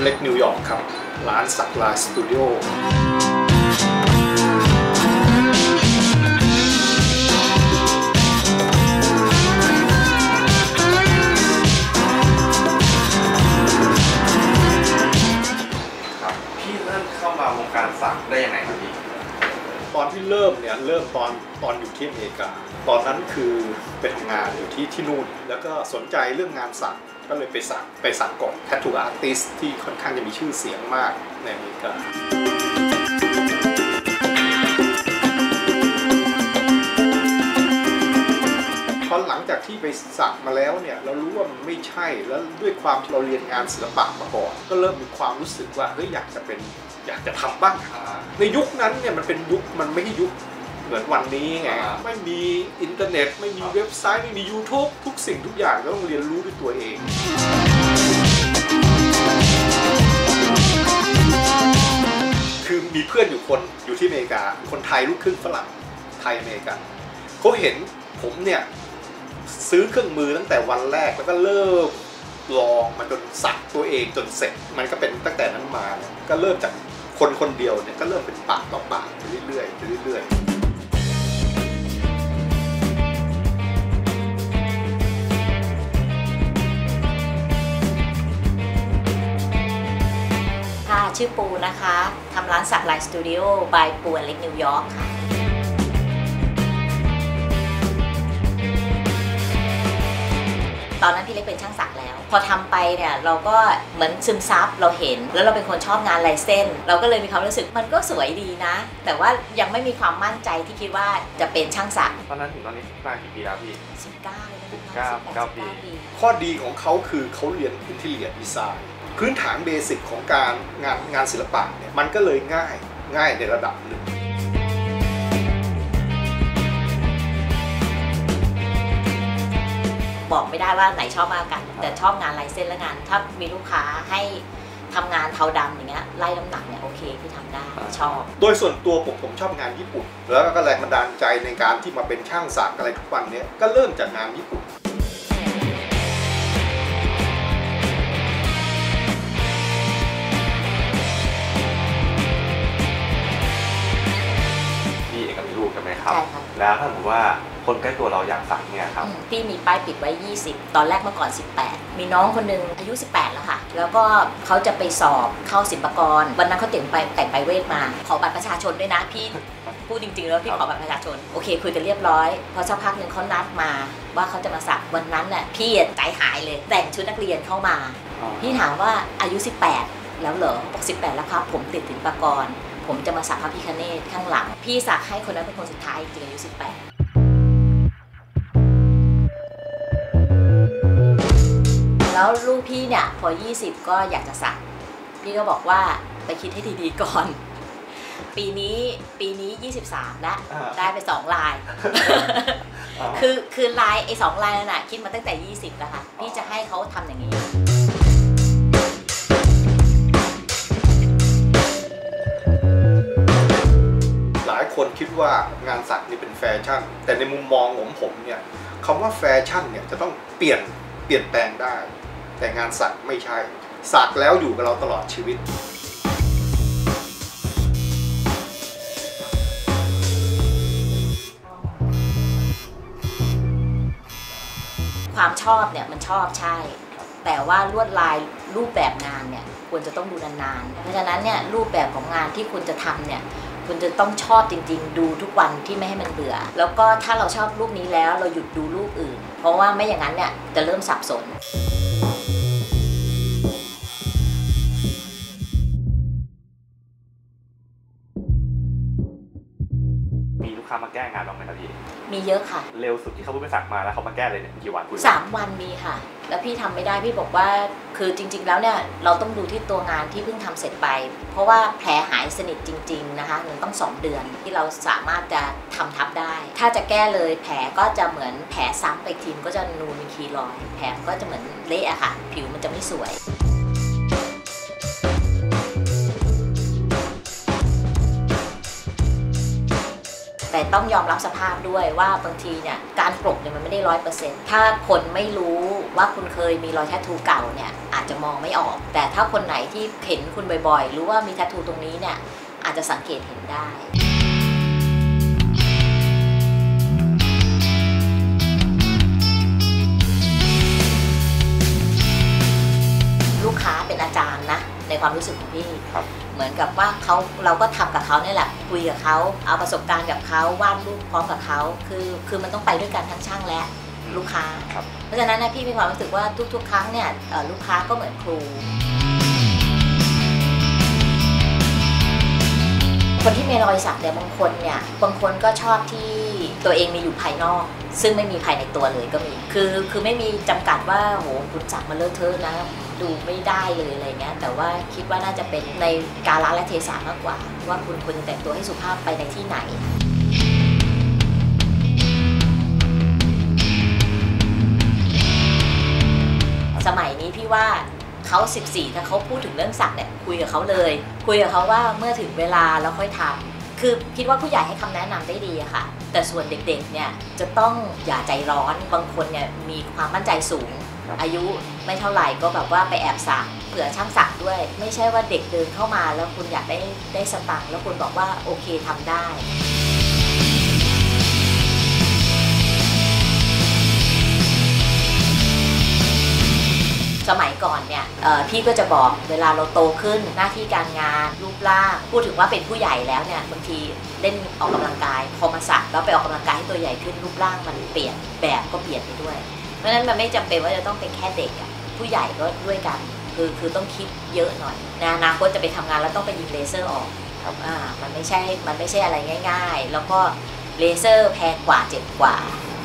เล็กนิวยอร์กครับร้านสักลายสตูดิโอพี่เริ่มเข้ามาวงการสักได้ยังไงครับพี่ตอนที่เริ่มตอนอยู่ที่อเมริกาตอนนั้นคือไปทำงานอยู่ที่นู่นแล้วก็สนใจเรื่องงานสักก็เลยไปสักก่อนแทททูอาร์ติสที่ค่อนข้างจะมีชื่อเสียงมากในอเมริกาพอหลังจากที่ไปสักมาแล้วเนี่ยเรารู้ว่ามันไม่ใช่แล้วด้วยความที่เราเรียนงานศิลปะมาก่อนก็เริ่มมีความรู้สึกว่าเฮ้ยอยากจะทำบ้างในยุคนั้นเนี่ยมันเป็นยุคมันไม่ใช่ยุคเหมือนวันนี้ไงไม่มีอินเทอร์เน็ตไม่มีเว็บไซต์ไม่มี YouTube ทุกสิ่งทุกอย่างเราต้องเรียนรู้ด้วยตัวเองคือมีเพื่อนอยู่คนอยู่ที่อเมริกาคนไทยลูกครึ่งฝรั่งไทยอเมริกันเขาเห็นผมเนี่ยซื้อเครื่องมือตั้งแต่วันแรกแล้วก็เริ่มลองมาจนสักตัวเองจนเสร็จมันก็เป็นตั้งแต่นั้นมาเนี่ยก็เริ่มจากคนเดียวเนี่ยก็เริ่มเป็นปากต่อปากไปเรื่อยค่ะชื่อปูนะคะทำร้านสักลายสตูดิโอบายปูเล็กนิวยอร์กค่ะตอนนั้นพี่เล็กเป็นช่างสักแล้วพอทำไปเนี่ยเราก็เหมือนซึมซับเราเห็นแล้วเราเป็นคนชอบงานลายเส้นเราก็เลยมีความรู้สึกมันก็สวยดีนะแต่ว่ายังไม่มีความมั่นใจที่คิดว่าจะเป็นช่างสักตอนนั้นถึงตอนนี้มากี่ปีแล้วพี่ 19เลย 19ปีข้อดีของเขาคือเขาเรียนอินทีเรียดีไซน์พื้นฐานเบสิกของการงานศิลปะเนี่ยมันก็เลยง่ายในระดับหนึ่งบอกไม่ได้ว่าไหนชอบมากกันแต่ชอบงานลายเส้นและงานถ้ามีลูกค้าให้ทำงานเทาดำอย่างเงี้ยไล่น้ำหนักเนี่ยโอเคที่ทำได้ชอบโดยส่วนตัวผมชอบงานญี่ปุ่นแล้วก็แรงบันดาลใจในการที่มาเป็นช่างสักอะไรทุกวันนี้ก็เริ่มจากงานญี่ปุ่นพี่เอกมีลูกใช่ไหมครับแล้วถ้าสมมติว่าคนใกล้ตัวเราอยากสักเนี่ยครับพี่มีป้ายปิดไว้20ตอนแรกเมื่อก่อน18มีน้องคนนึงอายุ18แล้วค่ะแล้วก็เขาจะไปสอบเข้าศิลปากรวันนั้นเขาแต่งไปเวทมาขอบัตรประชาชนด้วยนะพี่พูดจริงๆแล้วพี่ขอบัตรประชาชนโอเคคุยกันเรียบร้อยพอสักพักหนึ่งเขานัดมาว่าเขาจะมาสักวันนั้นน่ะพี่ใจหายเลยแต่งชุดนักเรียนเข้ามาพี่ถามว่าอายุ18แล้วเหรอบอก18แล้วครับผมติดศิลปากรผมจะมาสักพระพิฆเนศข้างหลังพี่สักให้คนนั้นเป็นคนสุดท้ายจริงอายุ18แล้วลูกพี่เนี่ยพอ20ก็อยากจะสักพี่ก็บอกว่าไปคิดให้ดีๆก่อนปีนี้23แล้วได้ไป2ลายคือลายไอ้2ลายนั่นน่ะคิดมาตั้งแต่20แล้วค่ะพี่จะให้เขาทำอย่างนี้หลายคนคิดว่างานสักนี่เป็นแฟชั่นแต่ในมุมมองของผมเนี่ยคำว่าแฟชั่นเนี่ยจะต้องเปลี่ยนแปลงได้แต่งานสักไม่ใช่สักแล้วอยู่กับเราตลอดชีวิตความชอบเนี่ยมันชอบใช่แต่ว่าลวดลายรูปแบบงานเนี่ยควรจะต้องดูนานๆเพราะฉะนั้นเนี่ยรูปแบบของงานที่คุณจะทำเนี่ยคุณจะต้องชอบจริงๆดูทุกวันที่ไม่ให้มันเบื่อแล้วก็ถ้าเราชอบรูปนี้แล้วเราหยุดดูรูปอื่นเพราะว่าไม่อย่างนั้นเนี่ยจะเริ่มสับสนมีลูกค้ามาแก้งานบ้างไหมครับพี่มีเยอะค่ะเร็วสุดที่เขาเพิ่งไปสักมาแล้วเขามาแก้เลยเนี่ยกี่วัน 3 วันมีค่ะแล้วพี่ทำไม่ได้พี่บอกว่าคือจริงๆแล้วเนี่ยเราต้องดูที่ตัวงานที่เพิ่งทำเสร็จไปเพราะว่าแผลหายสนิทจริงๆนะคะมันต้อง2 เดือนที่เราสามารถจะทำทับได้ถ้าจะแก้เลยแผลก็จะเหมือนแผลซ้ำไปทีมก็จะนูนเป็นคีรอยแผลก็จะเหมือนเละอะค่ะผิวมันจะไม่สวยแต่แต่ต้องยอมรับสภาพด้วยว่าบางทีเนี่ยการกลบเนี่ยมันไม่ได้100%ถ้าคนไม่รู้ว่าคุณเคยมีรอยแทททูเก่าเนี่ยอาจจะมองไม่ออกแต่ถ้าคนไหนที่เห็นคุณบ่อยๆรู้ว่ามีแทททูตรงนี้เนี่ยอาจจะสังเกตเห็นได้ลูกค้าเป็นอาจารย์นะในความรู้สึกของพี่เหมือนกับว่าเราก็ทำกับเขาเนี่ยแหละคุยกับเขาเอาประสบการณ์กับเขาวาดรูปพร้อมกับเขาคือมันต้องไปด้วยกันทั้งช่างและลูกค้าเพราะฉะนั้นนะพี่มีความรู้สึกว่าทุกๆครั้งเนี่ยลูกค้าก็เหมือนครูคนที่มีรอยสักเนี่ยบางคนก็ชอบที่ตัวเองมีอยู่ภายนอกซึ่งไม่มีภายในตัวเลยก็มีคือไม่มีจำกัดว่าโหคุณสักมาเลอะเทอะนะดูไม่ได้เลยอะไรเงี้ยแต่ว่าคิดว่าน่าจะเป็นในกาลและเทศะมากกว่าว่าคุณควรจะแต่งตัวให้สุภาพไปในที่ไหนสมัยนี้พี่ว่าเขา14ถ้าเขาพูดถึงเรื่องสักเนี่ยคุยกับเขาเลยคุยกับเขาว่าเมื่อถึงเวลาแล้วค่อยทำคือคิดว่าผู้ใหญ่ให้คำแนะนำได้ดีอะค่ะแต่ส่วนเด็กๆเนี่ยจะต้องอย่าใจร้อนบางคนเนี่ยมีความมั่นใจสูงอายุไม่เท่าไหร่ก็แบบว่าไปแอบสักเผื่อช่างสักด้วยไม่ใช่ว่าเด็กเดินเข้ามาแล้วคุณอยากได้สตังค์แล้วคุณบอกว่าโอเคทำได้สมัยก่อนเนี่ยพี่ก็จะบอกเวลาเราโตขึ้นหน้าที่การงานรูปร่างพูดถึงว่าเป็นผู้ใหญ่แล้วเนี่ยบางทีเล่นออกกำลังกายพอมาสักแล้วไปออกกำลังกายให้ตัวใหญ่ขึ้นรูปร่างมันเปลี่ยนแบบก็เปลี่ยนไปด้วยเพราะฉะนั้นมันไม่จำเป็นว่าจะต้องเป็นแค่เด็กอะผู้ใหญ่ก็ด้วยกันคือต้องคิดเยอะหน่อยในอนาคตจะไปทำงานแล้วต้องไปยิงเลเซอร์ออกมันไม่ใช่อะไรง่ายๆแล้วก็เลเซอร์แพงกว่าเจ็บกว่า